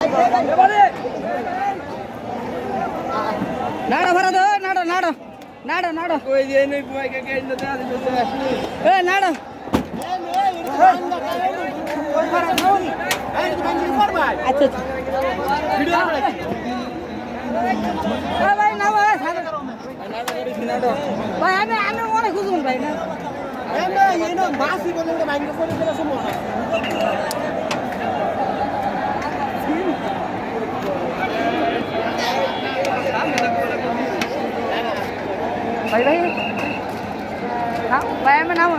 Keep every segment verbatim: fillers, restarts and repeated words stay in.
नाड़ो भरा दो नाड़ो नाड़ो नाड़ो नाड़ो कोई ये नहीं पुआई के के न दे ए नाड़ो अच्छा वीडियो ए भाई ना भाई नाड़ो करी नाड़ो भाई हमें हमें मोने खुजुम भाई ना हमें ये ना मासी बोले तो माइक्रोफोन पे सुनो भाई भाई हाँ भाई में नाम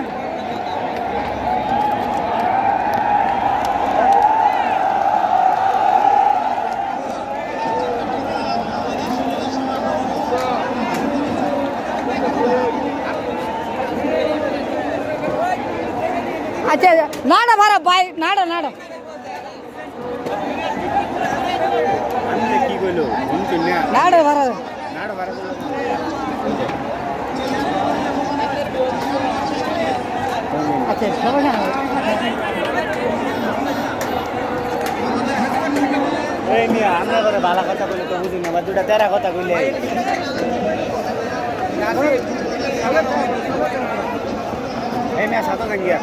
अच्छा नाड़ा भरा भाई नाड़ा नाड़ा नाड़ा भरा नाड़ा भरा अच्छा सब ना ए नि हमरा गरे भाला कथा कइले त बुझिन न दुटा तेरा कथा कइले ए नि सातो गंगिया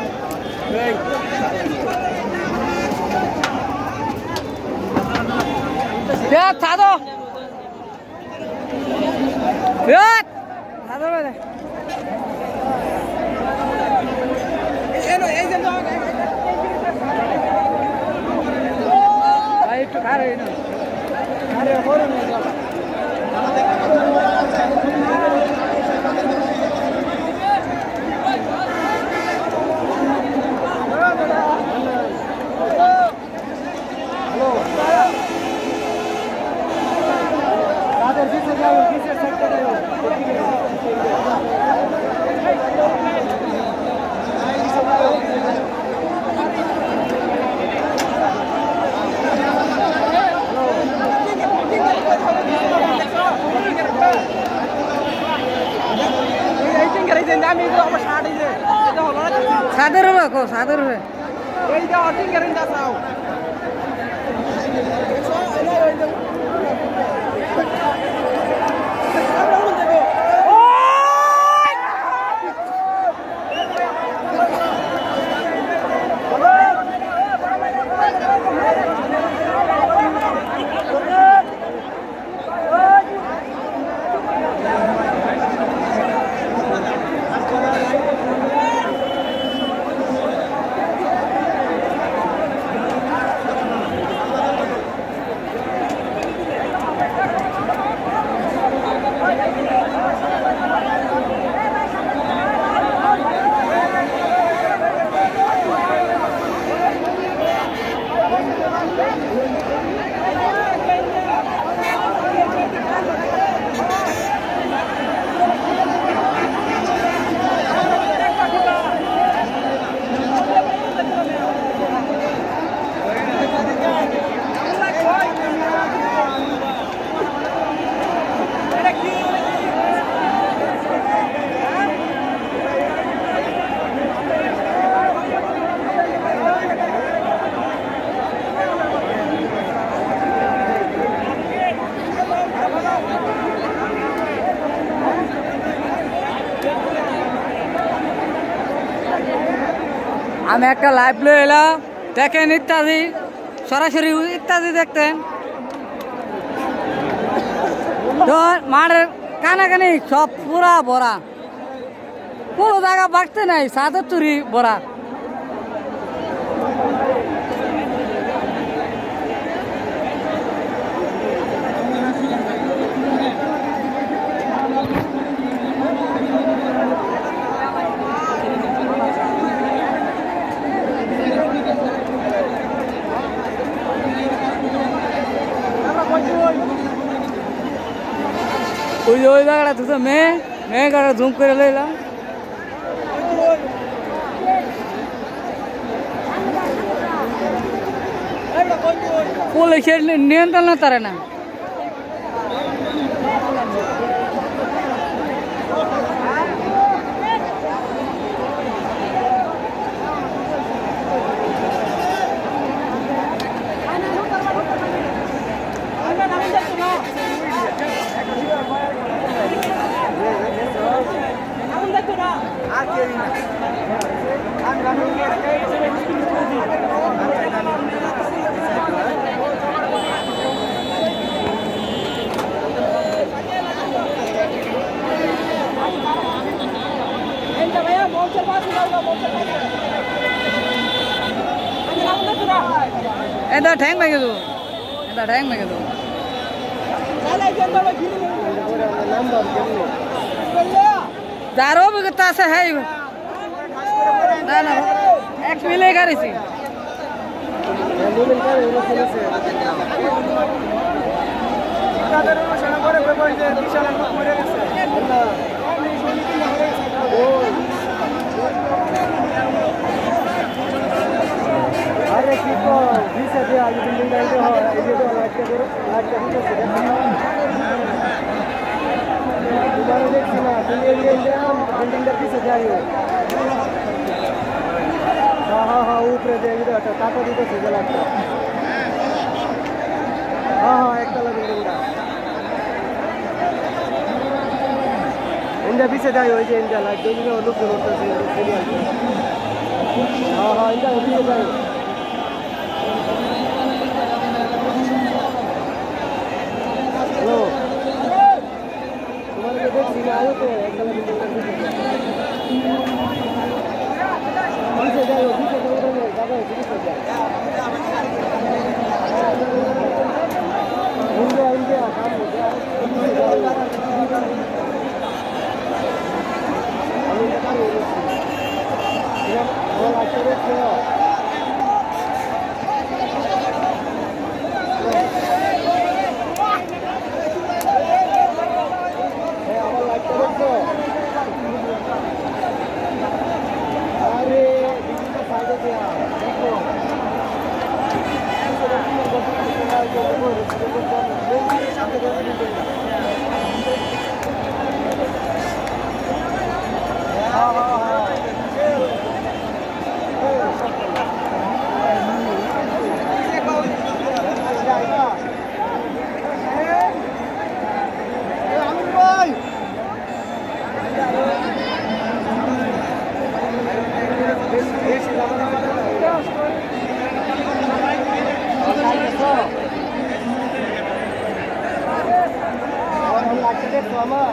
Ya, satu. Ya, satu mana? Ini, ini jangan. Ayo, kare ini. Kare orang ni. सादर रुपये को सादर रुपये আমি একটা লাইভ লো এলাম দেখেন ইত্যাদি সরাসরি ইত্যাদি দেখতেন তো মাঠের কানাকানি সব পুরা ভরা কোনো জায়গা বাড়তে নাই সাদের তুরি ভরা ওই ওই জায়গাটা তো মেয়ে মেয়ে গাড়া জুম করে লইলাম পুলিশের নিয়ন্ত্রণ তারা না এটা ঠ্যাং ভেঙে দেবো এটা ঠ্যাং ভেঙে দেবো যার অভিজ্ঞতা আছে হ্যাঁ না না এক মিলে গাড়িছি अरे की को बीस है आज बिल्डिंग का जो है ये तो लाइट के करो लाइट के तो से दोबारा देख सुना तो ये ये बिल्डिंग का बीस है ये हां हां हां ऊपर दे इधर टाटा दी तो से लगता हां हां एक तला बिल्डिंग का इंडिया बीस है जाए होय जे इंडिया लाइट दे जो लुक करते से हां हां इंडिया बीस है जाए हेलो तुम्हारे को देख सीना आयो तो एक कलर में बीस से जाओ बीस से जाओ रे ज्यादा है बीस से जाओ इंडिया इंडिया काम हो गया अभी तक नहीं हो रहा वो आते रहते हो अरे बिजली का फायदा क्या देखो हाँ हाँ हाँ और हम लाके देखो हम